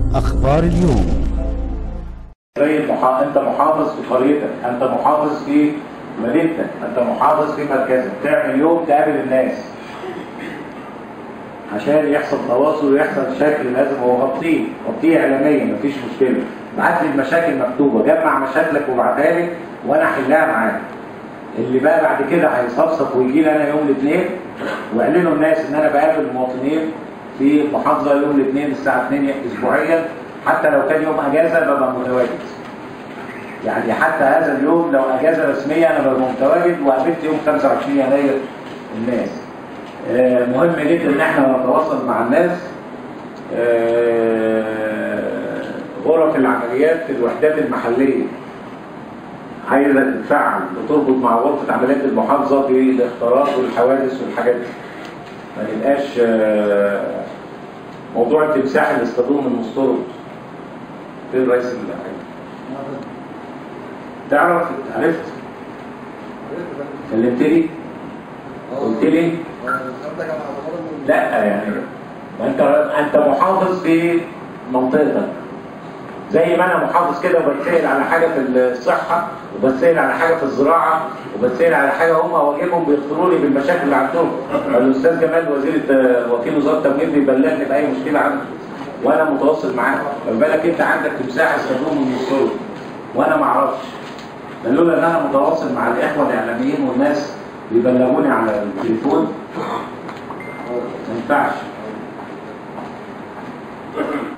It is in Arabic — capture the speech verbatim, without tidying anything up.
أخبار اليوم. زي المحا... انت محافظ في قريتك، انت محافظ في مدينتك، انت محافظ في مركزك، تعمل يوم تقابل الناس عشان يحصل تواصل ويحصل شكل. لازم هو غطيه غطيه اعلاميا، مفيش مشكله. ابعت لي المشاكل مكتوبه، جمع مشاكلك وابعتها لي وانا احلها معاك. اللي بقى بعد كده هيصفصف ويجي لي انا يوم الاثنين واعلنوا الناس ان انا بقابل المواطنين في المحافظه يوم الاثنين الساعه اتنين اسبوعيا، حتى لو كان يوم اجازه ببقى متواجد. يعني حتى هذا اليوم لو اجازه رسميه انا ببقى متواجد، وقابلت يوم خمسة وعشرين يناير الناس. آه مهم جدا ان احنا نتواصل مع الناس. آه غرف العمليات في الوحدات المحليه عايزه تتفعل وتربط مع غرفه عمليات المحافظه في الاختراق والحوادث والحاجات دي. ما يبقاش آه موضوع التمساح اللي اصطادوه من مستورد. فين رئيس الحاجة؟ تعرف؟ عرفت؟ كلمتني؟ قلت لي؟ لا يعني ما انت انت محافظ في منطقتك، زي ما انا محافظ كده وبتسأل على حاجه في الصحه، وبتسأل على حاجه في الزراعه، وبتسأل على حاجه هم واجبهم بيخبروني بالمشاكل اللي عندهم. الاستاذ جمال وزير وكيل وزاره التموين بيبلغني باي مشكله عنده وانا متواصل معاه. ما بالك انت عندك تمساح استخدمه من الصور وانا ما اعرفش. لولا ان انا متواصل مع الاخوه الاعلاميين والناس بيبلغوني على التليفون ما ينفعش.